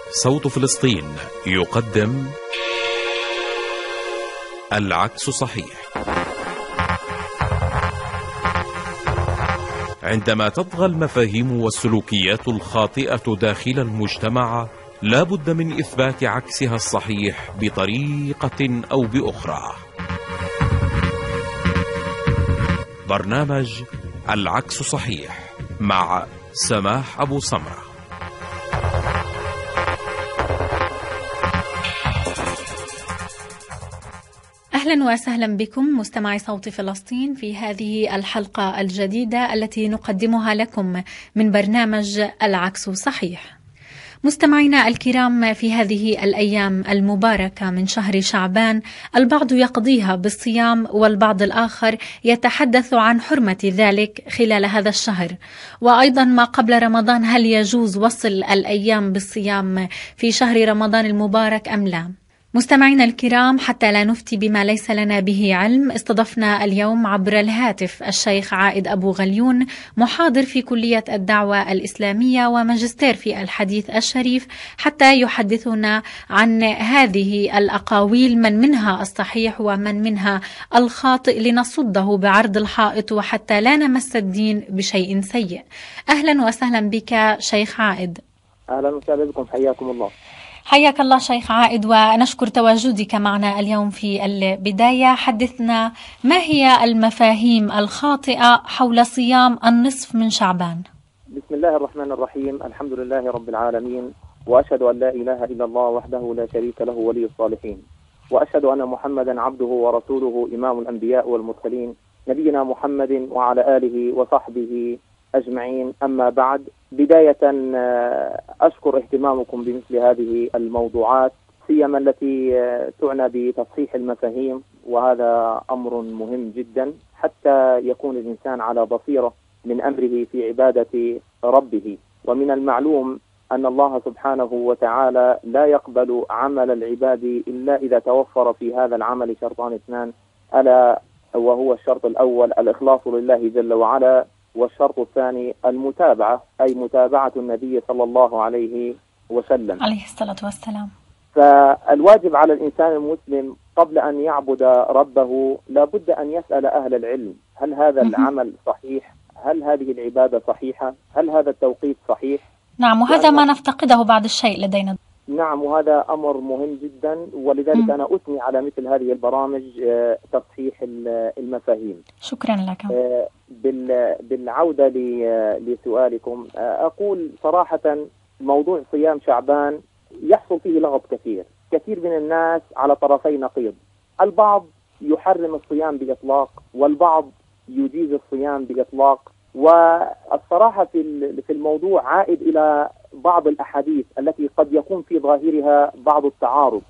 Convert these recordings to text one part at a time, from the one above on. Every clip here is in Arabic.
صوت فلسطين يقدم العكس صحيح. عندما تطغى المفاهيم والسلوكيات الخاطئة داخل المجتمع، لا بد من إثبات عكسها الصحيح بطريقة أو بأخرى. برنامج العكس صحيح مع سماح أبو سمرة. أهلا وسهلا بكم مستمعي صوت فلسطين في هذه الحلقة الجديدة التي نقدمها لكم من برنامج العكس صحيح. مستمعينا الكرام، في هذه الأيام المباركة من شهر شعبان البعض يقضيها بالصيام والبعض الآخر يتحدث عن حرمة ذلك خلال هذا الشهر، وأيضا ما قبل رمضان هل يجوز وصل الأيام بالصيام في شهر رمضان المبارك أم لا؟ مستمعينا الكرام، حتى لا نفتي بما ليس لنا به علم، استضفنا اليوم عبر الهاتف الشيخ عائد أبو غليون، محاضر في كلية الدعوة الإسلامية وماجستير في الحديث الشريف، حتى يحدثنا عن هذه الأقاويل، من منها الصحيح ومن منها الخاطئ، لنصده بعرض الحائط وحتى لا نمس الدين بشيء سيء. أهلا وسهلا بك شيخ عائد. أهلا وسهلا بكم، حياكم الله. حياك الله شيخ عائد، ونشكر تواجدك معنا اليوم. في البداية حدثنا، ما هي المفاهيم الخاطئة حول صيام النصف من شعبان؟ بسم الله الرحمن الرحيم، الحمد لله رب العالمين، وأشهد أن لا إله إلا الله وحده لا شريك له ولي الصالحين، وأشهد أن محمدا عبده ورسوله إمام الأنبياء والمرسلين، نبينا محمد وعلى آله وصحبه أجمعين. أما بعد، بداية أشكر اهتمامكم بمثل هذه الموضوعات، سيما التي تعنى بتصحيح المفاهيم، وهذا أمر مهم جدا حتى يكون الإنسان على بصيرة من أمره في عبادة ربه. ومن المعلوم أن الله سبحانه وتعالى لا يقبل عمل العباد إلا إذا توفر في هذا العمل شرطان اثنان، ألا وهو الشرط الأول الإخلاص لله جل وعلا، والشرط الثاني المتابعة، أي متابعة النبي صلى الله عليه وسلم عليه الصلاة والسلام. فالواجب على الإنسان المسلم قبل أن يعبد ربه لابد أن يسأل أهل العلم: هل هذا العمل صحيح؟ هل هذه العبادة صحيحة؟ هل هذا التوقيت صحيح؟ نعم، وهذا ما نفتقده بعض الشيء لدينا. نعم، وهذا أمر مهم جدا، ولذلك أنا أثني على مثل هذه البرامج تصحيح المفاهيم. شكرا لك. بالعودة لسؤالكم، أقول صراحة موضوع صيام شعبان يحصل فيه لغط كثير من الناس على طرفي نقيض. البعض يحرم الصيام بإطلاق، والبعض يجيز الصيام بإطلاق. والصراحة في الموضوع عائد إلى بعض الأحاديث التي قد يكون في ظاهرها بعض التعارض.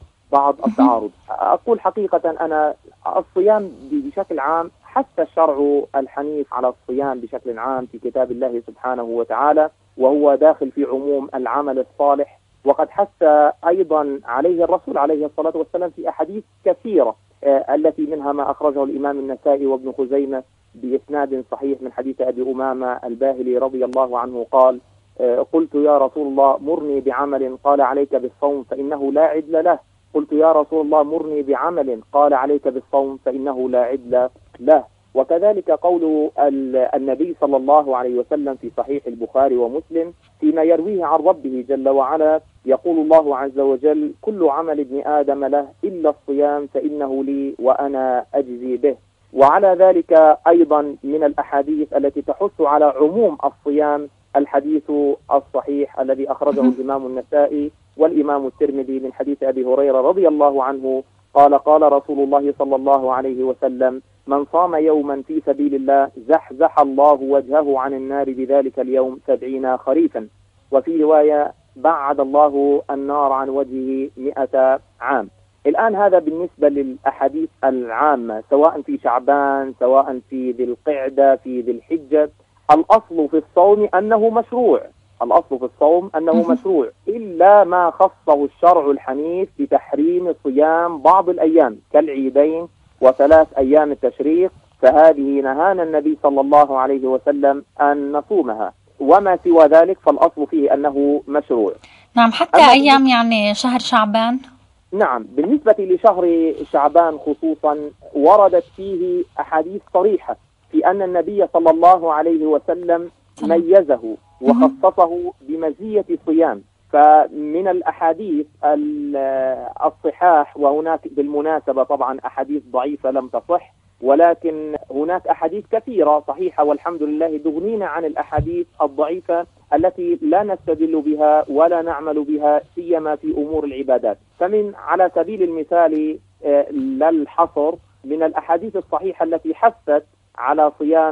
أقول حقيقة أنا الصيام بشكل عام، حث الشرع الحنيف على الصيام بشكل عام في كتاب الله سبحانه وتعالى، وهو داخل في عموم العمل الصالح. وقد حث أيضا عليه الرسول عليه الصلاة والسلام في أحاديث كثيرة، التي منها ما أخرجه الإمام النسائي وابن خزيمة بإسناد صحيح من حديث أبي أمامة الباهلي رضي الله عنه قال: قلت يا رسول الله مرني بعمل، قال عليك بالصوم فإنه لا عدل له. قلت يا رسول الله مرني بعمل، قال عليك بالصوم فإنه لا عدل له. وكذلك قول النبي صلى الله عليه وسلم في صحيح البخاري ومسلم فيما يرويه عن ربه جل وعلا، يقول الله عز وجل: كل عمل ابن آدم له إلا الصيام فإنه لي وأنا أجزي به. وعلى ذلك أيضا من الأحاديث التي تحث على عموم الصيام الحديث الصحيح الذي أخرجه الإمام النسائي والإمام الترمذي من حديث أبي هريرة رضي الله عنه قال: قال رسول الله صلى الله عليه وسلم: من صام يوما في سبيل الله زحزح الله وجهه عن النار بذلك اليوم 70 خريفا. وفي رواية: بعد الله النار عن وجهه 100 عام. الآن هذا بالنسبة للأحاديث العامة، سواء في شعبان، سواء في ذي القعدة، في ذي الحجة. الأصل في الصوم أنه مشروع، إلا ما خصه الشرع الحنيف بتحريم صيام بعض الأيام كالعيدين و3 أيام التشريق، فهذه نهانا النبي صلى الله عليه وسلم أن نصومها. وما سوى ذلك فالأصل فيه أنه مشروع. نعم، حتى أيام يعني شهر شعبان. نعم، بالنسبة لشهر شعبان خصوصا وردت فيه أحاديث صريحة في أن النبي صلى الله عليه وسلم ميزه وخصصه بمزية صيام. فمن الأحاديث الصحاح، وهناك بالمناسبة طبعا أحاديث ضعيفة لم تصح، ولكن هناك أحاديث كثيرة صحيحة والحمد لله، تغنينا عن الأحاديث الضعيفة التي لا نستدل بها ولا نعمل بها سيما في أمور العبادات. فمن على سبيل المثال لا الحصر، من الأحاديث الصحيحة التي حثت على صيام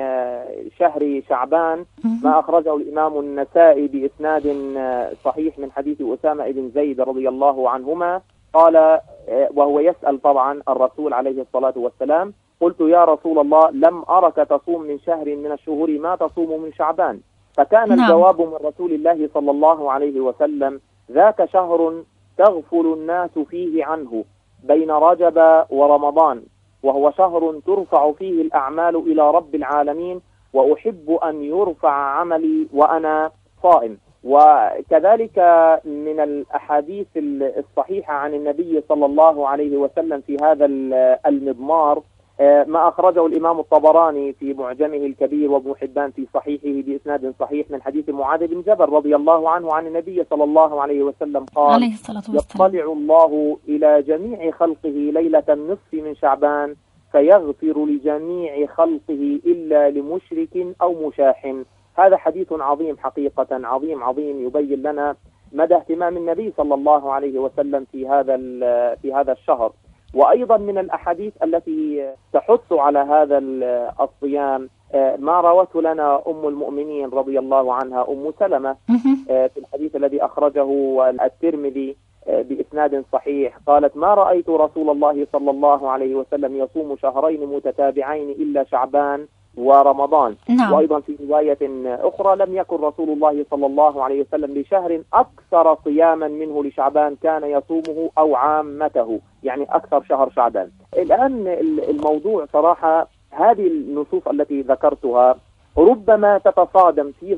شهر شعبان ما أخرجه الإمام النسائي بإسناد صحيح من حديث أسامة بن زيد رضي الله عنهما قال، وهو يسأل طبعا الرسول عليه الصلاة والسلام: قلت يا رسول الله لم أرك تصوم من شهر من الشهور ما تصوم من شعبان. فكان الجواب من رسول الله صلى الله عليه وسلم: ذاك شهر تغفل الناس فيه عنه بين رجب ورمضان، وهو شهر ترفع فيه الأعمال إلى رب العالمين، وأحب أن يرفع عملي وأنا صائم. وكذلك من الأحاديث الصحيحة عن النبي صلى الله عليه وسلم في هذا المضمار ما أخرجه الإمام الطبراني في معجمه الكبير وابن حبان في صحيحه بإسناد صحيح من حديث معاذ بن جبل رضي الله عنه عن النبي صلى الله عليه وسلم قال: يطلع الله إلى جميع خلقه ليلة النصف من شعبان فيغفر لجميع خلقه إلا لمشرك أو مشاح. هذا حديث عظيم حقيقة، عظيم يبين لنا مدى اهتمام النبي صلى الله عليه وسلم في هذا الشهر. وأيضا من الأحاديث التي تحث على هذا الصيام ما روته لنا أم المؤمنين رضي الله عنها أم سلمة في الحديث الذي أخرجه الترمذي بإسناد صحيح، قالت: ما رأيت رسول الله صلى الله عليه وسلم يصوم شهرين متتابعين إلا شعبان ورمضان. وأيضا في رواية أخرى: لم يكن رسول الله صلى الله عليه وسلم لشهر أكثر صياما منه لشعبان كان يصومه أو عامته، يعني أكثر شهر شعبان. الآن الموضوع صراحة هذه النصوص التي ذكرتها ربما تتصادم في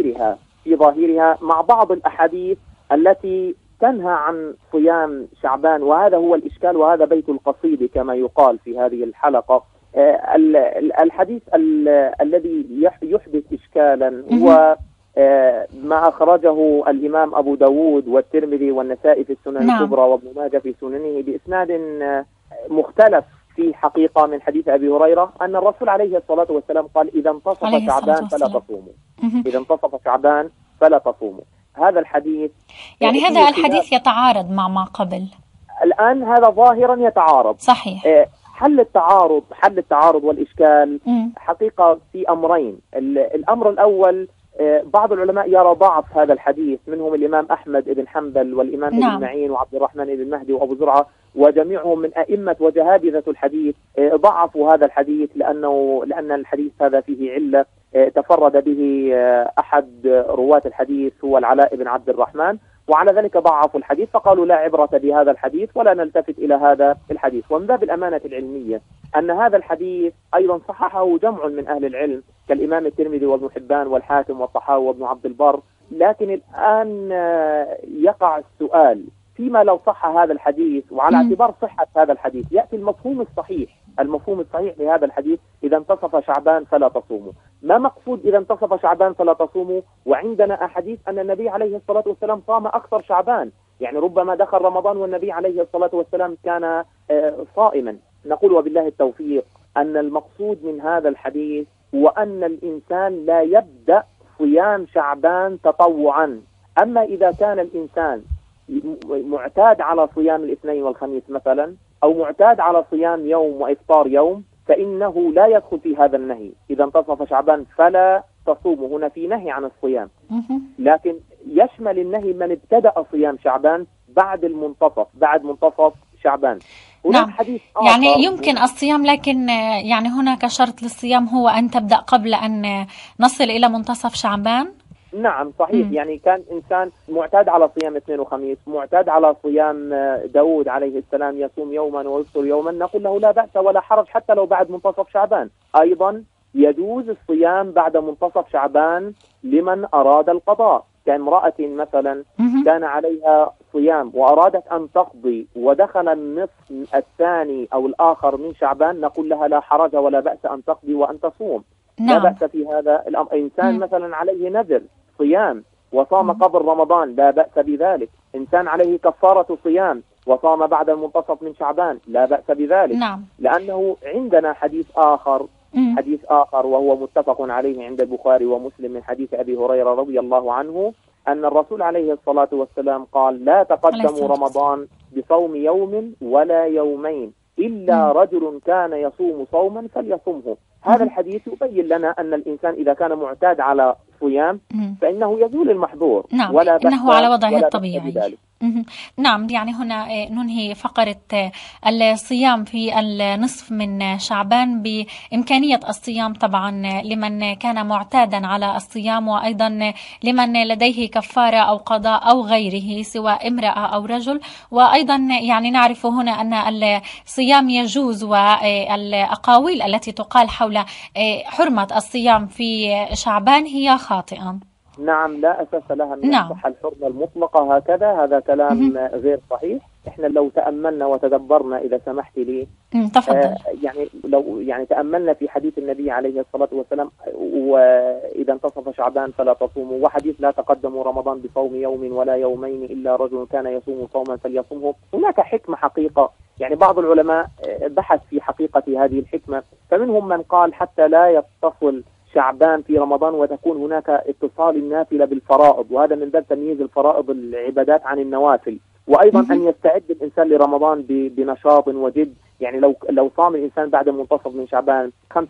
ظاهرها مع بعض الأحاديث التي تنهى عن صيام شعبان، وهذا هو الإشكال، وهذا بيت القصيد كما يقال في هذه الحلقة. الحديث الذي يحدث إشكالا هو ما أخرجه الإمام أبو داود والترمذي والنسائي في السنن الكبرى وابن ماجه في سننه بإسناد مختلف في حقيقة من حديث أبي هريرة أن الرسول عليه الصلاة والسلام قال: إذا انتصف شعبان فلا تصوموا، إذا انتصف شعبان فلا تصوموا. هذا الحديث يعني هذا الحديث يتعارض مع ما قبل. الآن هذا ظاهرا يتعارض. صحيح. حل التعارض والإشكال حقيقة في أمرين. الأمر الأول، بعض العلماء يرى ضعف هذا الحديث، منهم الإمام أحمد بن حنبل والإمام ابن معين وعبد الرحمن بن مهدي وأبو زرعة، وجميعهم من أئمة وجهابذة الحديث ضعفوا هذا الحديث لأن الحديث هذا فيه علة تفرد به أحد رواة الحديث هو العلاء بن عبد الرحمن، وعلى ذلك ضعفوا الحديث فقالوا لا عبرة بهذا الحديث ولا نلتفت إلى هذا الحديث. ومن باب الأمانة العلمية أن هذا الحديث أيضا صححه جمع من أهل العلم كالإمام الترمذي وابن حبان والحاكم والطحاوي وابن عبد البر، لكن الآن يقع السؤال فيما لو صح هذا الحديث، وعلى اعتبار صحة هذا الحديث يأتي المفهوم الصحيح لهذا الحديث: إذا انتصف شعبان فلا تصوموا. ما مقصود إذا انتصف شعبان فلا تصوموا وعندنا أحاديث أن النبي عليه الصلاة والسلام صام أكثر شعبان؟ يعني ربما دخل رمضان والنبي عليه الصلاة والسلام كان صائما. نقول وبالله التوفيق أن المقصود من هذا الحديث هو أن الإنسان لا يبدأ صيام شعبان تطوعا. أما إذا كان الإنسان معتاد على صيام الاثنين والخميس مثلا، أو معتاد على صيام يوم وإفطار يوم، فإنه لا يدخل في هذا النهي. إذا انتصف شعبان فلا تصوموا، هنا في نهي عن الصيام، لكن يشمل النهي من ابتدأ صيام شعبان بعد منتصف شعبان. نعم. يعني يمكن الصيام، لكن يعني هناك شرط للصيام هو أن تبدأ قبل أن نصل إلى منتصف شعبان. نعم صحيح. يعني كان إنسان معتاد على صيام اثنين وخميس، معتاد على صيام داود عليه السلام يصوم يوما ويفطر يوما، نقول له لا بأس ولا حرج حتى لو بعد منتصف شعبان. أيضا يجوز الصيام بعد منتصف شعبان لمن أراد القضاء، كامرأة مثلا كان عليها صيام وأرادت أن تقضي ودخل النصف الثاني أو الآخر من شعبان، نقول لها لا حرج ولا بأس أن تقضي وأن تصوم. لا بأس في هذا الأمر. إنسان مثلا عليه نذر صيام وصام قبل رمضان، لا بأس بذلك. إنسان عليه كفارة صيام وصام بعد المنتصف من شعبان، لا بأس بذلك. لأنه عندنا حديث آخر وهو متفق عليه عند البخاري ومسلم من حديث أبي هريرة رضي الله عنه أن الرسول عليه الصلاة والسلام قال: لا تقدموا رمضان بصوم يوم ولا يومين إلا رجل كان يصوم صوما فليصمه. هذا الحديث يبين لنا أن الإنسان إذا كان معتاد على صيام فإنه يزول المحظور، ولا بأس إنه على وضعه الطبيعي. نعم، يعني هنا ننهي فقرة الصيام في النصف من شعبان بإمكانية الصيام طبعا لمن كان معتادا على الصيام، وأيضا لمن لديه كفارة أو قضاء أو غيره سواء امرأة أو رجل. وأيضا يعني نعرف هنا أن الصيام يجوز، والأقاويل التي تقال حول حرمة الصيام في شعبان هي خاطئة. نعم، لا أساس لها من الصحة الحرمة المطلقة هكذا، هذا كلام غير صحيح. إحنا لو تأملنا وتدبرنا إذا سمحت لي، تفضل. يعني لو تأملنا في حديث النبي عليه الصلاة والسلام: وإذا انتصف شعبان فلا تصوموا، وحديث: لا تقدموا رمضان بصوم يوم ولا يومين إلا رجل كان يصوم صوما فليصومه. هناك حكمة حقيقة، يعني بعض العلماء بحث في حقيقة هذه الحكمة، فمنهم من قال حتى لا يتصل شعبان في رمضان وتكون هناك اتصال النافلة بالفرائض، وهذا من باب تمييز الفرائض العبادات عن النوافل. وأيضا أن يستعد الإنسان لرمضان بنشاط وجد. يعني لو صام الإنسان بعد المنتصف من شعبان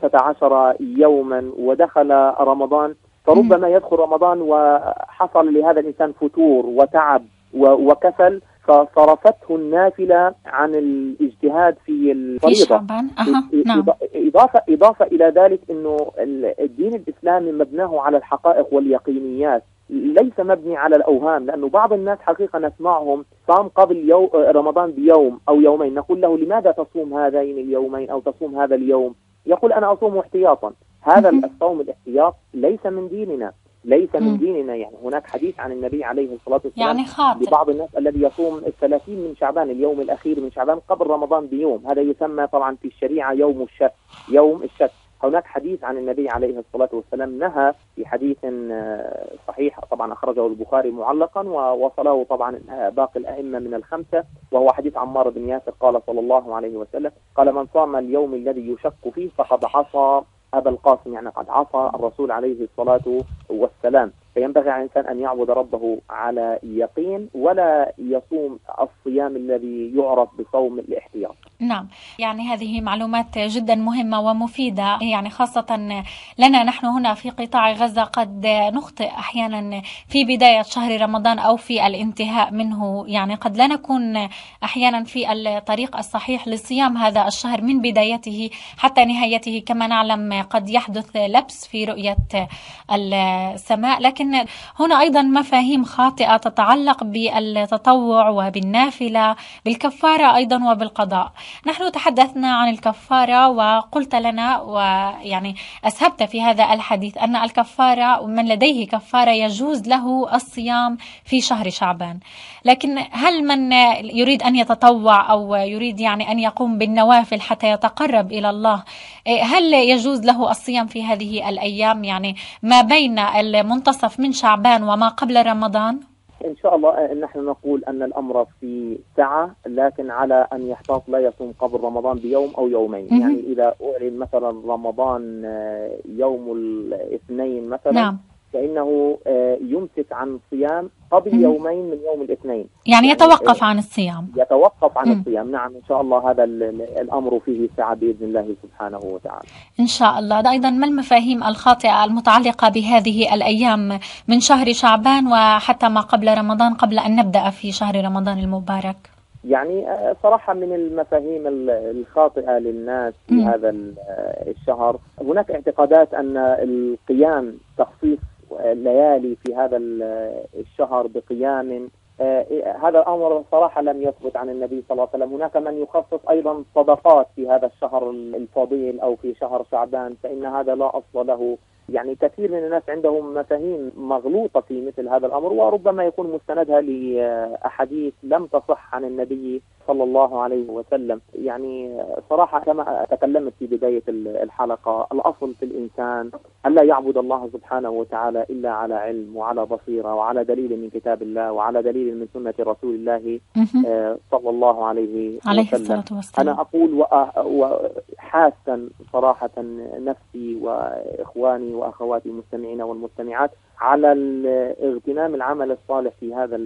15 يوما ودخل رمضان، فربما يدخل رمضان وحصل لهذا الإنسان فتور وتعب وكسل، فصرفته النافلة عن الاجتهاد في الفريضة. نعم. إضافة إلى ذلك أنه الدين الإسلامي مبناه على الحقائق واليقينيات، ليس مبني على الأوهام. لأنه بعض الناس حقيقة نسمعهم صام قبل رمضان بيوم أو يومين، نقول له: لماذا تصوم هذين اليومين أو تصوم هذا اليوم؟ يقول: أنا أصوم احتياطا. هذا الصوم الاحتياط ليس من ديننا، يعني هناك حديث عن النبي عليه الصلاة والسلام يعني خاطئ لبعض الناس الذي يصوم 30 من شعبان، اليوم الأخير من شعبان قبل رمضان بيوم، هذا يسمى طبعا في الشريعة يوم الشك. هناك حديث عن النبي عليه الصلاة والسلام نهى في حديث صحيح طبعا أخرجه البخاري معلقا ووصله طبعا باقي الأئمة من الخمسة، وهو حديث عمار بن ياسر قال صلى الله عليه وسلم: قال: من صام اليوم الذي يشك فيه فقد عصى أبا القاسم، يعني قد عصى الرسول عليه الصلاة والسلام. فينبغي على الإنسان أن يعبد ربه على يقين ولا يصوم الصيام الذي يعرف بصوم الاحتياط. نعم، يعني هذه معلومات جدا مهمة ومفيدة، يعني خاصة لنا نحن هنا في قطاع غزة قد نخطئ أحيانا في بداية شهر رمضان أو في الانتهاء منه، يعني قد لا نكون أحيانا في الطريق الصحيح لصيام هذا الشهر من بدايته حتى نهايته. كما نعلم قد يحدث لبس في رؤية السماء، لكن هنا أيضا مفاهيم خاطئة تتعلق بالتطوع وبالنافلة، بالكفارة أيضا وبالقضاء. نحن تحدثنا عن الكفارة وقلت لنا ويعني أسهبت في هذا الحديث أن الكفارة من لديه كفارة يجوز له الصيام في شهر شعبان، لكن هل من يريد أن يتطوع أو يريد يعني أن يقوم بالنوافل حتى يتقرب إلى الله، هل يجوز له الصيام في هذه الأيام، يعني ما بين المنتصف من شعبان وما قبل رمضان؟ إن شاء الله نحن نقول أن الأمر في سعة، لكن على أن يحتاط لا يصوم قبل رمضان بيوم أو يومين. يعني إذا أعلن مثلا رمضان يوم الاثنين مثلا، نعم، فإنه يمسك عن الصيام قبل يومين من يوم الاثنين، يعني يتوقف عن الصيام. الصيام. نعم، إن شاء الله هذا الأمر فيه سعة بإذن الله سبحانه وتعالى. إن شاء الله. أيضا ما المفاهيم الخاطئة المتعلقة بهذه الأيام من شهر شعبان وحتى ما قبل رمضان قبل أن نبدأ في شهر رمضان المبارك؟ يعني صراحة من المفاهيم الخاطئة للناس في هذا الشهر، هناك اعتقادات أن القيام، تخصيص ليالي في هذا الشهر بقيام، هذا الأمر صراحة لم يثبت عن النبي صلى الله عليه وسلم. هناك من يخصص أيضا صدقات في هذا الشهر الفضيل أو في شهر شعبان، فإن هذا لا أصل له يعني كثير من الناس عندهم مفاهيم مغلوطة في مثل هذا الأمر، وربما يكون مستندها لأحاديث لم تصح عن النبي صلى الله عليه وسلم. يعني صراحة كما تكلمت في بداية الحلقة، الأصل في الإنسان ألا يعبد الله سبحانه وتعالى إلا على علم وعلى بصيرة وعلى دليل من كتاب الله وعلى دليل من سنة رسول الله صلى الله عليه وسلم. أنا أقول وحاسا صراحة نفسي وإخواني وأخواتي المستمعين والمستمعات على اغتنام العمل الصالح في هذا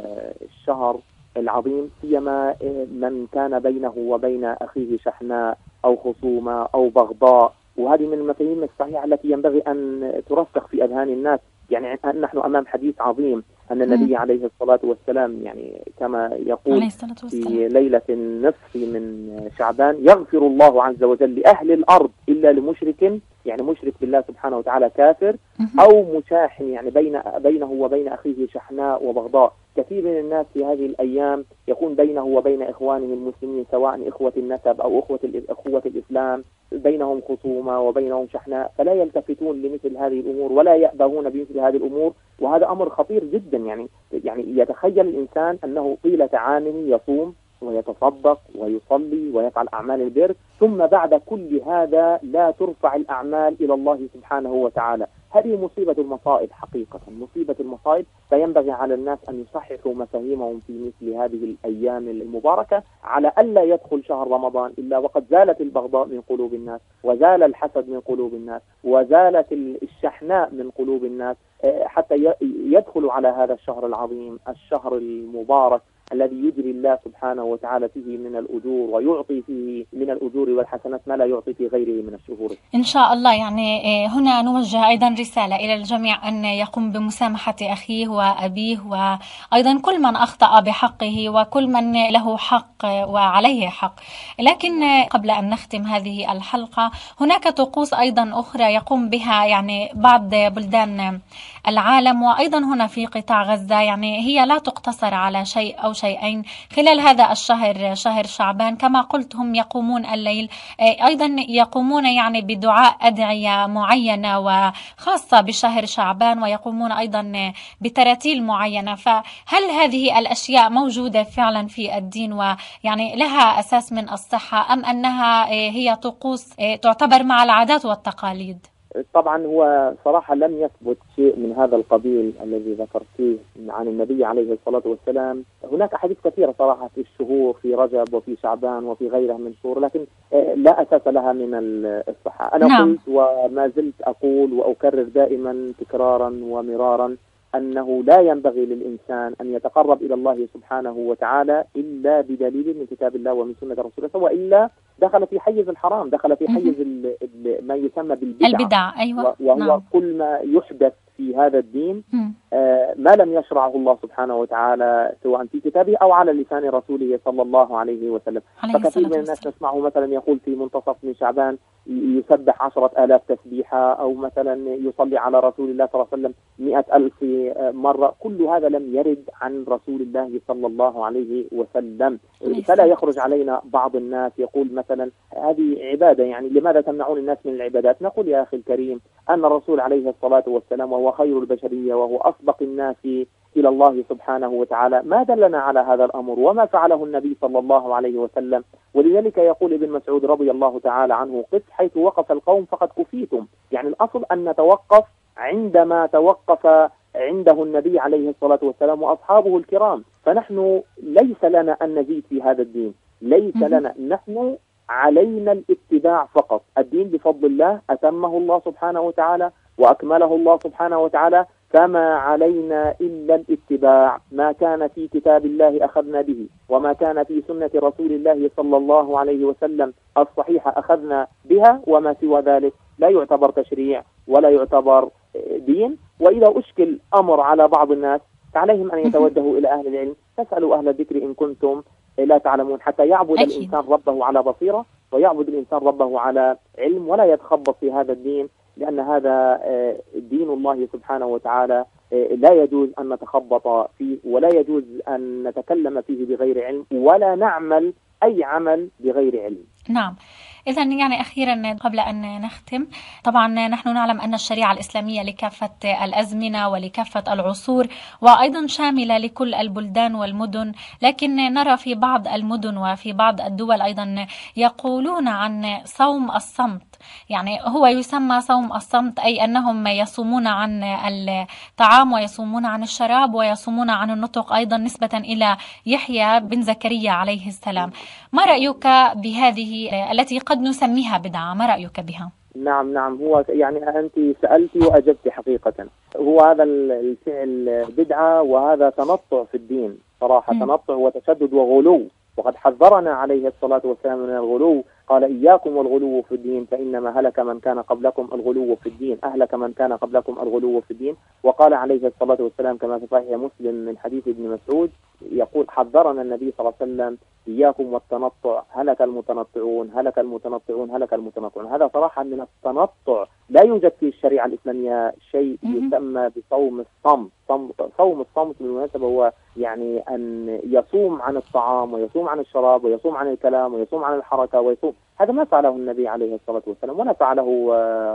الشهر العظيم، سيما من كان بينه وبين أخيه شحناء أو خصومة أو بغضاء، وهذه من المفاهيم الصحيحة التي ينبغي أن ترسخ في أذهان الناس. يعني نحن أمام حديث عظيم أن النبي عليه الصلاة والسلام يعني كما يقول في ليلة النصف من شعبان: يغفر الله عز وجل لأهل الأرض إلا لمشرك، يعني مشرك بالله سبحانه وتعالى كافر، أو مشاحن يعني بينه وبين أخيه شحناء وبغضاء. كثير من الناس في هذه الأيام يكون بينه وبين إخوانه المسلمين سواء إخوة النسب أو أخوة الإسلام بينهم خصومة وبينهم شحناء، فلا يلتفتون لمثل هذه الأمور ولا يأبهون بمثل هذه الأمور، وهذا أمر خطير جدا. يعني يتخيل الإنسان أنه طيلة عامه يصوم ويتصدق ويصلي ويفعل أعمال البر، ثم بعد كل هذا لا ترفع الأعمال إلى الله سبحانه وتعالى. هذه مصيبة المصائب حقيقة، مصيبة المصائب. فينبغي على الناس أن يصححوا مفاهيمهم في مثل هذه الأيام المباركة، على ألا يدخل شهر رمضان إلا وقد زالت البغضاء من قلوب الناس، وزال الحسد من قلوب الناس، وزالت الشحناء من قلوب الناس، حتى يدخل على هذا الشهر العظيم، الشهر المبارك الذي يجري الله سبحانه وتعالى فيه من الأجور، ويعطي فيه من الأجور والحسنات ما لا يعطي في غيره من الشهور. إن شاء الله. يعني هنا نوجه أيضا رسالة إلى الجميع أن يقوم بمسامحة أخيه وأبيه، وأيضا كل من أخطأ بحقه وكل من له حق وعليه حق. لكن قبل أن نختم هذه الحلقة، هناك طقوس أيضا أخرى يقوم بها يعني بعض بلدان العالم وأيضا هنا في قطاع غزة، يعني هي لا تقتصر على شيء أو شيئين خلال هذا الشهر، شهر شعبان. كما قلت هم يقومون الليل، أيضا يقومون يعني بدعاء أدعية معينة وخاصة بشهر شعبان، ويقومون أيضا بتراتيل معينة. فهل هذه الأشياء موجودة فعلا في الدين ويعني لها أساس من الصحة، أم أنها هي طقوس تعتبر مع العادات والتقاليد؟ طبعا هو صراحة لم يثبت شيء من هذا القبيل الذي ذكرتيه عن النبي عليه الصلاة والسلام. هناك أحاديث كثيرة صراحة في الشهور، في رجب وفي شعبان وفي غيرها من الشهور، لكن لا أساس لها من الصحة. أنا قلت وما زلت أقول وأكرر دائما تكرارا ومرارا أنه لا ينبغي للإنسان أن يتقرب إلى الله سبحانه وتعالى إلا بدليل من كتاب الله ومن سنة رسوله، وإلا دخل في حيز الحرام، دخل في حيز ما يسمى البدع. أيوة. وهو كل ما يحدث في هذا الدين ما لم يشرعه الله سبحانه وتعالى سواء في كتابه أو على لسان رسوله صلى الله عليه وسلم. فكثير من الناس نسمعه مثلا يقول في منتصف من شعبان يسبح 10,000 تسبيحة، أو مثلا يصلي على رسول الله صلى الله عليه وسلم 100,000 مرة. كل هذا لم يرد عن رسول الله صلى الله عليه وسلم. فلا يخرج علينا بعض الناس يقول مثلا هذه عبادة، يعني لماذا تمنعون الناس من العبادات؟ نقول يا أخي الكريم أن الرسول عليه الصلاة والسلام وهو خير البشرية وهو أسبق الناس إلى الله سبحانه وتعالى ما دلنا على هذا الأمر وما فعله النبي صلى الله عليه وسلم. ولذلك يقول ابن مسعود رضي الله تعالى عنه: قف حيث وقف القوم فقد كفيتم. يعني الأصل أن نتوقف عندما توقف عنده النبي عليه الصلاة والسلام وأصحابه الكرام، فنحن ليس لنا أن نزيد في هذا الدين، ليس لنا، نحن علينا الاتباع فقط. الدين بفضل الله أتمه الله سبحانه وتعالى وأكمله الله سبحانه وتعالى، فما علينا إلا الاتباع. ما كان في كتاب الله أخذنا به، وما كان في سنة رسول الله صلى الله عليه وسلم الصحيحة أخذنا بها، وما سوى ذلك لا يعتبر تشريع ولا يعتبر دين. وإذا أشكل أمر على بعض الناس فعليهم أن يتوجهوا إلى أهل العلم، فاسألوا أهل الذكر إن كنتم لا تعلمون، حتى يعبد الإنسان ربه على بصيرة، ويعبد الإنسان ربه على علم، ولا يتخبط في هذا الدين، لأن هذا دين الله سبحانه وتعالى لا يجوز أن نتخبط فيه، ولا يجوز أن نتكلم فيه بغير علم، ولا نعمل أي عمل بغير علم. نعم. إذا يعني أخيرا قبل أن نختم، طبعا نحن نعلم أن الشريعة الإسلامية لكافة الأزمنة ولكافة العصور، وأيضا شاملة لكل البلدان والمدن، لكن نرى في بعض المدن وفي بعض الدول أيضا يقولون عن صوم الصمت. يعني هو يسمى صوم الصمت، أي أنهم يصومون عن الطعام ويصومون عن الشراب ويصومون عن النطق أيضا، نسبة إلى يحيى بن زكريا عليه السلام. ما رأيك بهذه التي قد نسميها بدعة؟ ما رأيك بها؟ نعم، هو يعني أنت سألتي وأجبتي حقيقة. هو هذا الفعل بدعة، وهذا تنطع في الدين صراحة، تنطع وتشدد وغلو، وقد حذرنا عليه الصلاة والسلام من الغلو. قال إياكم والغلو في الدين فإنما هلك من كان قبلكم الغلو في الدين، أهلك من كان قبلكم الغلو في الدين. وقال عليه الصلاة والسلام كما في صحيح مسلم من حديث ابن مسعود يقول: حذرنا النبي صلى الله عليه وسلم إياكم والتنطع، هلك المتنطعون هلك المتنطعون هلك المتنطعون. هذا صراحة من التنطع. لا يوجد في الشريعة الإسلامية شيء يسمى بصوم الصمت. صوم الصمت بالمناسبة هو يعني أن يصوم عن الطعام ويصوم عن الشراب ويصوم عن الكلام ويصوم عن الحركة ويصوم. هذا ما فعله النبي عليه الصلاة والسلام، ولا فعله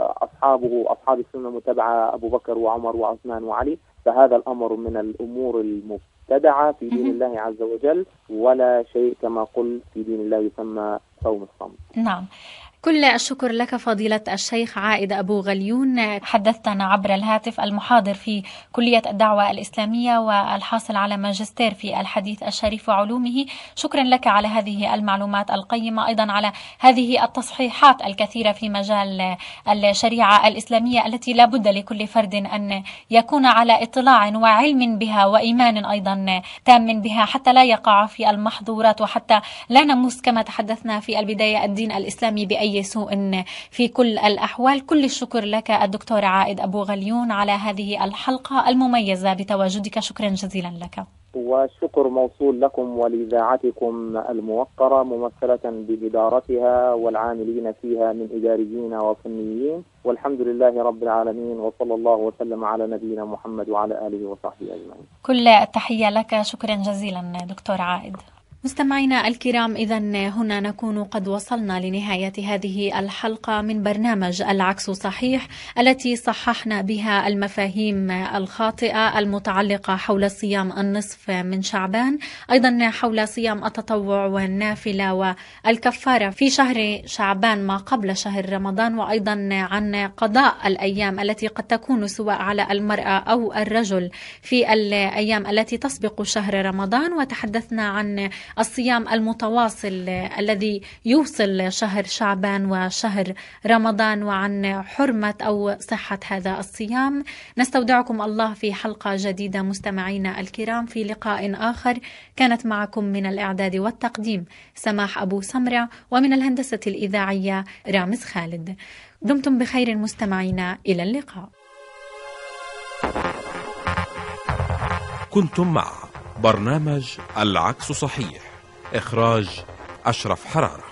أصحاب السنة المتبعة أبو بكر وعمر وعثمان وعلي. فهذا الأمر من الأمور المبتدعة في دين الله عز وجل، ولا شيء كما قلت في دين الله يسمى صوم الصمت. نعم، كل الشكر لك فضيلة الشيخ عائد أبو غليون، حدثتنا عبر الهاتف، المحاضر في كلية الدعوة الإسلامية والحاصل على ماجستير في الحديث الشريف وعلومه. شكرا لك على هذه المعلومات القيمة، أيضا على هذه التصحيحات الكثيرة في مجال الشريعة الإسلامية التي لا بد لكل فرد أن يكون على اطلاع وعلم بها وإيمان أيضا تام بها، حتى لا يقع في المحظورات وحتى لا نمس كما تحدثنا في البداية الدين الإسلامي بأي سوء في كل الأحوال. كل الشكر لك الدكتور عائد أبو غليون على هذه الحلقة المميزة بتواجدك، شكرا جزيلا لك. والشكر موصول لكم ولإذاعتكم الموقرة ممثلة بإدارتها والعاملين فيها من إداريين وفنيين، والحمد لله رب العالمين، وصلى الله وسلم على نبينا محمد وعلى آله وصحبه أجمعين. كل التحية لك، شكرا جزيلا دكتور عائد. مستمعينا الكرام، إذن هنا نكون قد وصلنا لنهاية هذه الحلقة من برنامج العكس صحيح، التي صححنا بها المفاهيم الخاطئة المتعلقة حول صيام النصف من شعبان، أيضا حول صيام التطوع والنافلة والكفارة في شهر شعبان ما قبل شهر رمضان، وأيضا عن قضاء الأيام التي قد تكون سواء على المرأة أو الرجل في الأيام التي تسبق شهر رمضان. وتحدثنا عن الصيام المتواصل الذي يوصل شهر شعبان وشهر رمضان، وعن حرمة أو صحة هذا الصيام. نستودعكم الله في حلقة جديدة مستمعينا الكرام، في لقاء آخر. كانت معكم من الإعداد والتقديم سماح أبو سمرة، ومن الهندسة الإذاعية رامز خالد. دمتم بخير مستمعينا، إلى اللقاء. كنتم مع برنامج العكس صحيح، إخراج أشرف حرارة.